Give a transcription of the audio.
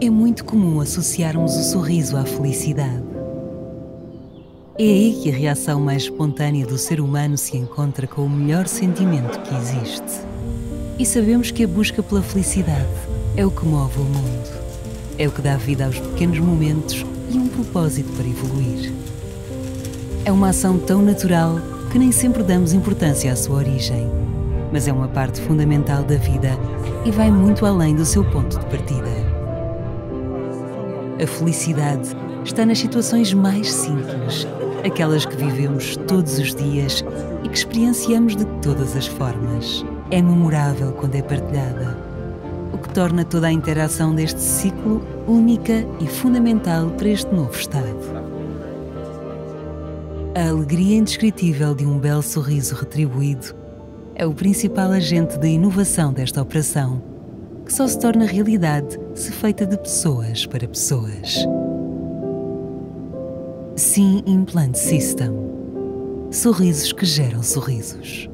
É muito comum associarmos o sorriso à felicidade. É aí que a reação mais espontânea do ser humano se encontra com o melhor sentimento que existe. E sabemos que a busca pela felicidade é o que move o mundo. É o que dá vida aos pequenos momentos e um propósito para evoluir. É uma ação tão natural que nem sempre damos importância à sua origem, mas é uma parte fundamental da vida e vai muito além do seu ponto de partida. A felicidade está nas situações mais simples, aquelas que vivemos todos os dias e que experienciamos de todas as formas. É memorável quando é partilhada, o que torna toda a interação deste ciclo única e fundamental para este novo estado. A alegria indescritível de um belo sorriso retribuído é o principal agente de inovação desta operação, que só se torna realidade se feita de pessoas para pessoas. Sim Implant System. Sorrisos que geram sorrisos.